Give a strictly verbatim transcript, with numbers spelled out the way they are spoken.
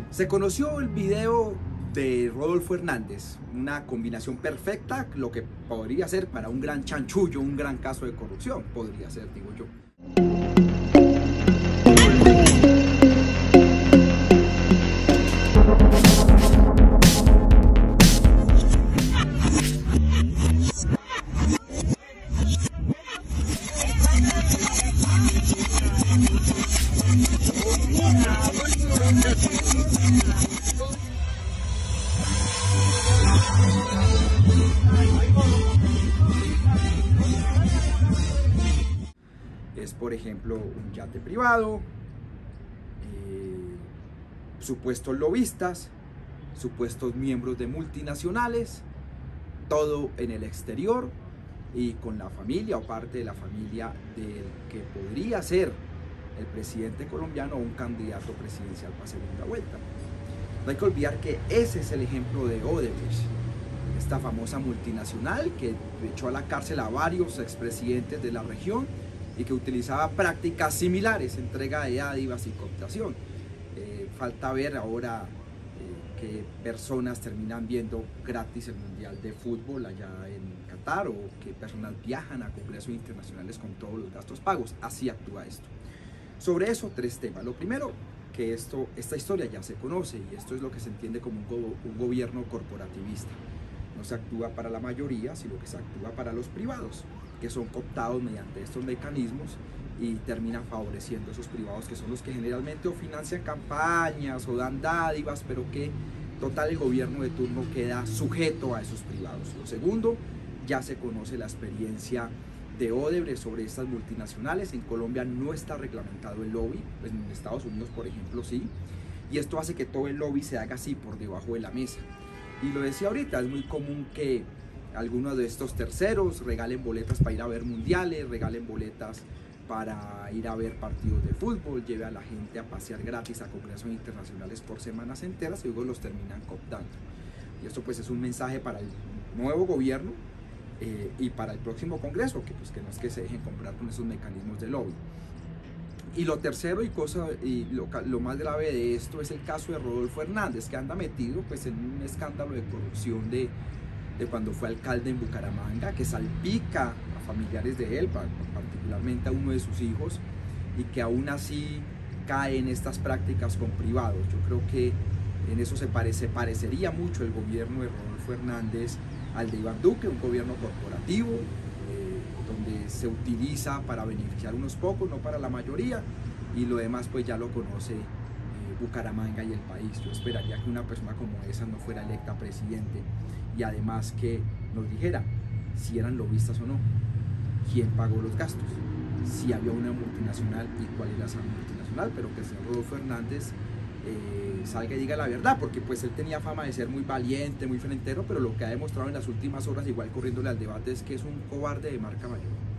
Se conoció el video de Rodolfo Hernández, una combinación perfecta, lo que podría ser para un gran chanchullo, un gran caso de corrupción, podría ser, digo yo. Es, por ejemplo, un yate privado, eh, supuestos lobistas, supuestos miembros de multinacionales, todo en el exterior y con la familia o parte de la familia del que podría ser el presidente colombiano o un candidato presidencial para segunda vuelta. No hay que olvidar que ese es el ejemplo de Odebrecht, esta famosa multinacional que echó a la cárcel a varios expresidentes de la región y que utilizaba prácticas similares, entrega de dádivas y cooptación. Eh, falta ver ahora eh, que personas terminan viendo gratis el Mundial de Fútbol allá en Qatar, o que personas viajan a congresos internacionales con todos los gastos pagos. Así actúa esto. Sobre eso, tres temas. Lo primero, que esto, esta historia ya se conoce, y esto es lo que se entiende como un, go un gobierno corporativista. No se actúa para la mayoría, sino que se actúa para los privados, que son cooptados mediante estos mecanismos y terminan favoreciendo a esos privados, que son los que generalmente o financian campañas o dan dádivas, pero que total el gobierno de turno queda sujeto a esos privados. Lo segundo, ya se conoce la experiencia de Odebrecht sobre estas multinacionales. En Colombia no está reglamentado el lobby, pues en Estados Unidos, por ejemplo, sí, y esto hace que todo el lobby se haga así por debajo de la mesa. Y lo decía ahorita, es muy común que algunos de estos terceros regalen boletas para ir a ver mundiales, regalen boletas para ir a ver partidos de fútbol, lleve a la gente a pasear gratis a congresos internacionales por semanas enteras y luego los terminan cooptando. Y esto pues es un mensaje para el nuevo gobierno eh, y para el próximo congreso, que pues que no es que se dejen comprar con esos mecanismos de lobby. Y lo tercero y, cosa, y lo, lo más grave de esto es el caso de Rodolfo Hernández, que anda metido pues en un escándalo de corrupción de, de cuando fue alcalde en Bucaramanga, que salpica a familiares de él, particularmente a uno de sus hijos, y que aún así cae en estas prácticas con privados. Yo creo que en eso se, parece, parecería mucho el gobierno de Rodolfo Hernández al de Iván Duque, un gobierno corporativo, donde se utiliza para beneficiar unos pocos, no para la mayoría, y lo demás pues ya lo conoce eh, Bucaramanga y el país. Yo esperaría que una persona como esa no fuera electa presidente, y además que nos dijera si eran lobistas o no, quién pagó los gastos, si había una multinacional y cuál era esa multinacional, pero que el señor Rodolfo Hernández eh, salga y diga la verdad, porque pues él tenía fama de ser muy valiente, muy frentero, pero lo que ha demostrado en las últimas horas, igual corriéndole al debate, es que es un cobarde de marca mayor.